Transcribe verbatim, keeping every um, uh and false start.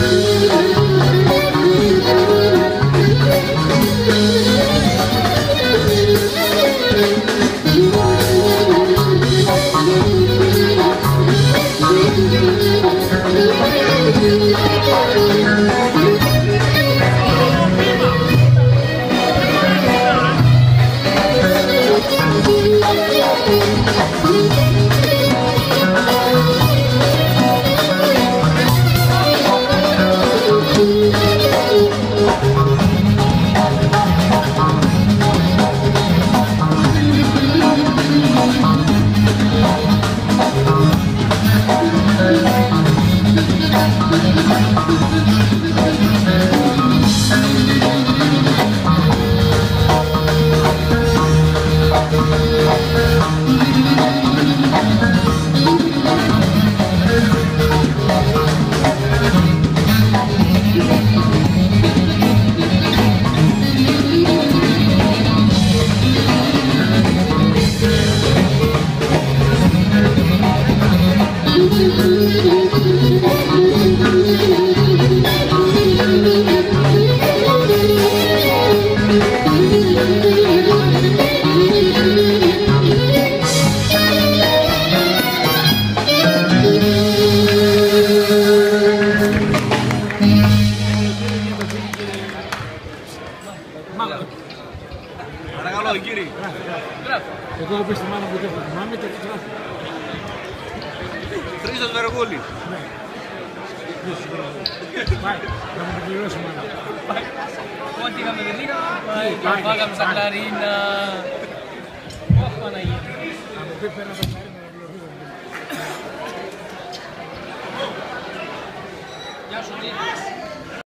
Παρακαλώ, κύριε. Εγώ είπα στη μάνα που δεν θυμάμαι και έτσι γράφω. Χρήστος Βεργούλη. Ναι. Πάει, θα μου την πληρώσει η μάνα. Ό,τι είχαμε δεν είχαμε. Πάγαμε στα κλαρίνα. Ωχ, Παναγία. Αν μου πει πέρα τα κλαρίνα. Γεια σου, τι.